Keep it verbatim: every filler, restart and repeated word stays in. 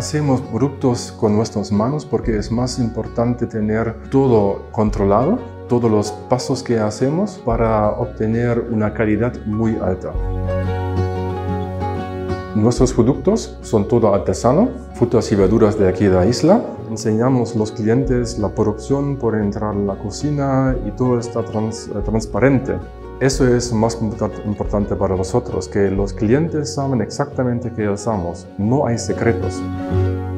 hacemos productos con nuestras manos porque es más importante tener todo controlado, todos los pasos que hacemos para obtener una calidad muy alta. Nuestros productos son todo artesano, frutas y verduras de aquí de la isla. Enseñamos a los clientes la producción por entrar en la cocina y todo está trans, transparente. Eso es más importante para nosotros, que los clientes saben exactamente qué hacemos. No hay secretos.